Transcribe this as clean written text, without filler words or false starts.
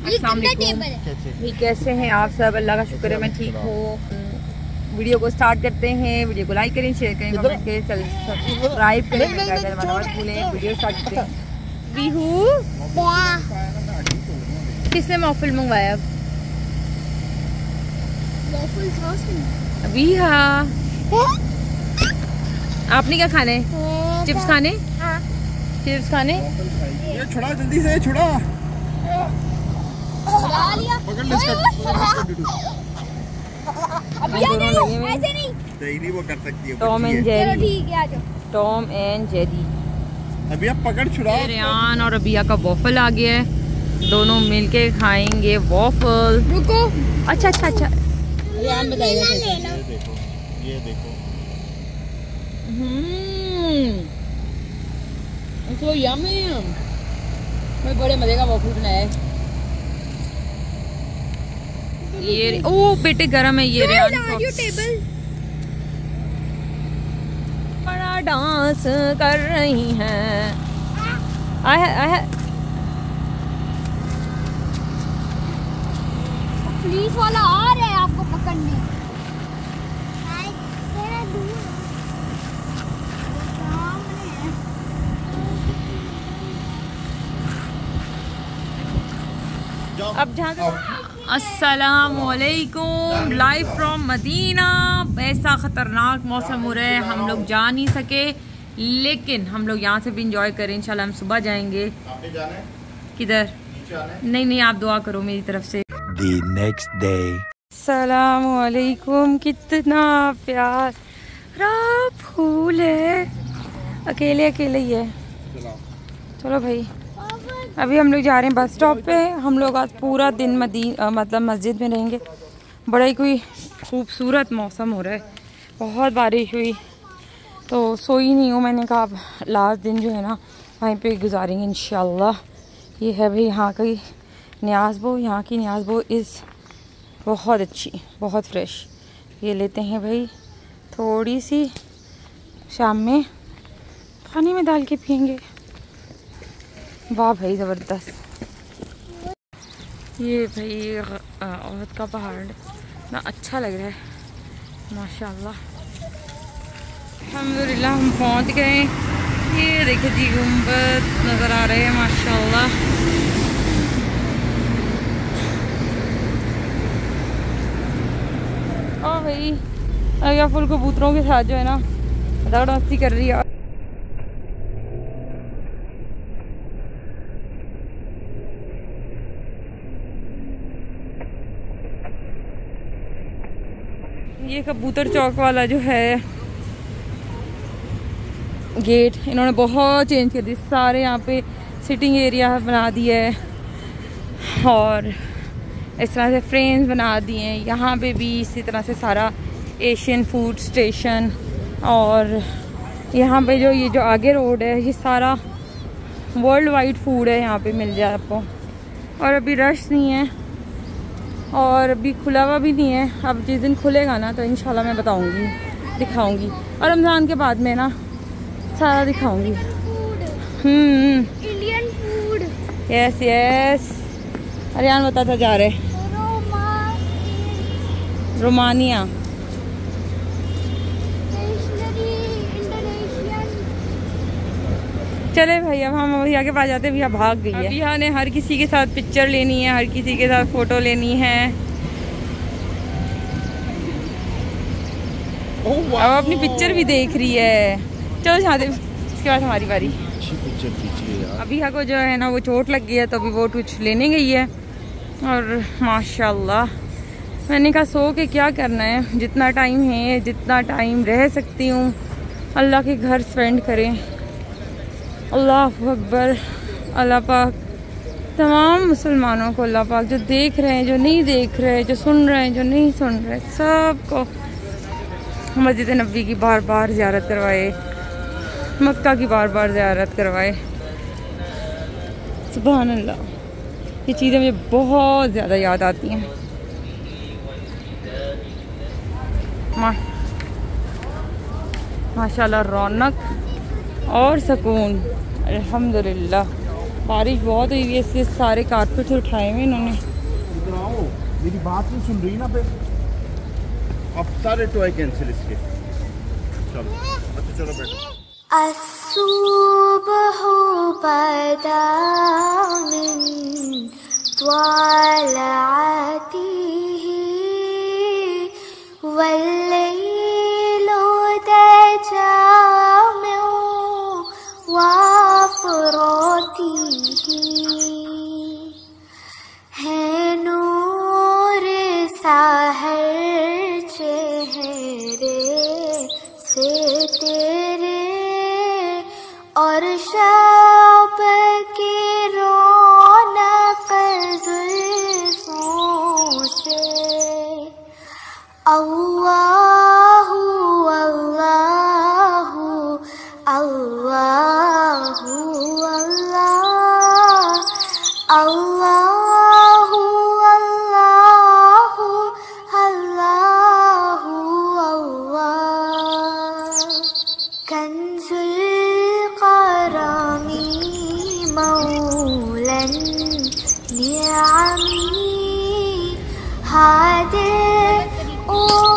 अस्सलाम वालेकुम। कैसे हैं आप सब? अल्लाह का शुक्र है मैं ठीक हूँ। वीडियो को स्टार्ट करते हैं। वीडियो को लाइक करें, शेयर करें, कमेंट करें, सब्सक्राइब करें, भूलें। वीडियो स्टार्ट करते हैं। बीहू किसने मॉफिल मंगवाया? अभी हाँ, आपने क्या खाने? चिप्स खाने? चिप्स खाने? ये छुड़ा, जल्दी से छुड़ा। पकड़ ले नहीं वो कर सकती है। Tom and Jerry. Tom and Jerry. अभी आप पकड़ छुड़ा। रेयान और अबिया का वॉफल आ गया है, दोनों मिलके खाएंगे वॉफल। रुको, अच्छा अच्छा अच्छा, रेयान बताइएगा। ये देखो तो यम्मी, मैं बड़े मजे का वॉफल बनाया है। ये ओ बेटे गरम है ये। रेयान टेबल बड़ा डांस कर रही हैं। पुलिस वाला आ रहा है आपको पकड़ने। अब जहाँ अस्सलामुअलैकुम, लाइव फ्रॉम मदीना। ऐसा ख़तरनाक मौसम हो रहा है, हम लोग जा नहीं सके, लेकिन हम लोग यहाँ से भी इंजॉय करें। इंशाल्लाह हम सुबह जाएंगे। किधर? नहीं नहीं, आप दुआ करो मेरी तरफ से। The next day. अस्सलामुअलैकुम। कितना प्यारा फूल है, अकेले अकेले ही है। चलो भाई, अभी हम लोग जा रहे हैं बस स्टॉप पे। हम लोग आज पूरा दिन मतलब मस्जिद में रहेंगे। बड़ा ही कोई खूबसूरत मौसम हो रहा है, बहुत बारिश हुई तो सोई नहीं हूँ। मैंने कहा अब लास्ट दिन जो है ना वहीं पे गुजारेंगे इंशाल्लाह। ये है भाई यहाँ की न्याज़बो। यहाँ की न्याज़बो इज़ बहुत अच्छी, बहुत फ्रेश। ये लेते हैं भाई थोड़ी सी, शाम में पानी में डाल के पियेंगे। वाह भाई ज़बरदस्त। ये भाई औरत का पहाड़ ना अच्छा लग रहा है माशाल्लाह। अल्हम्दुलिल्लाह हम पहुंच गए। ये देखो जी गुंबद नज़र आ रहे हैं माशाल्लाह। और भाई अया फुल कबूतरों के साथ जो है ना दौड़ मस्ती कर रही है। ये कबूतर चौक वाला जो है गेट इन्होंने बहुत चेंज कर दी। सारे यहाँ पे सिटिंग एरिया बना दिया है और इस तरह से फ्रेम्स बना दिए हैं। यहाँ पे भी इसी तरह से सारा एशियन फूड स्टेशन। और यहाँ पे जो ये जो आगे रोड है ये सारा वर्ल्ड वाइड फूड है, यहाँ पे मिल जाए आपको। और अभी रश नहीं है और अभी खुला हुआ भी नहीं है। अब जिस दिन खुलेगा ना तो इंशाल्लाह मैं बताऊंगी, दिखाऊंगी। और रमज़ान के बाद में ना सारा दिखाऊंगी। Indian food. यस यस, अरियान बताता जा रहे। रोमानिया। चले भाई, अब हम भैया के पास जाते हैं। भैया भाग गई है। भैया ने हर किसी के साथ पिक्चर लेनी है, हर किसी के साथ फोटो लेनी है। अब अपनी पिक्चर भी देख रही है। चलो जाते, इसके बाद हमारी बारी। अभी को जो है ना वो चोट लग गई है तो अभी वो कुछ लेने गई है। और माशाल्लाह मैंने कहा सो के क्या करना है, जितना टाइम है, जितना टाइम रह सकती हूँ अल्लाह के घर स्पेंड करें। अल्लाह अकबर। अल्लाह पाक तमाम मुसलमानों को, अल्लाह पाक जो देख रहे हैं, जो नहीं देख रहे, जो सुन रहे हैं, जो नहीं सुन रहे, सबको मस्जिद नबी की बार बार ज़ियारत करवाए, मक्का की बार बार ज़ियारत करवाए। सुभान अल्लाह, ये चीज़ें मुझे बहुत ज़्यादा याद आती हैं। माशाल्लाह रौनक और सुकून, अल्हम्दुलिल्लाह। बारिश बहुत हुई है इसलिए सारे कारपेट उठाए हुए इन्होंने। इधर आओ, मेरी बात नहीं सुन रही ना पे। अब सारे टॉय कैंसिल इसके। चलो अच्छा चलो बैठो। असुबहु बदा मिन त्वालअतिही वल्लैलु दजा मिन वफ़रातिही है नूर साहर चेहरे से तेरे और शब की रौनक जुल्फों से। अल्लाहु अल्लाहु अल्लाहु अल्लाह अल्लाहु अल्लाहु अल्लाहु अल्लाह। कंजुल करमी मौलन निअमी हादिर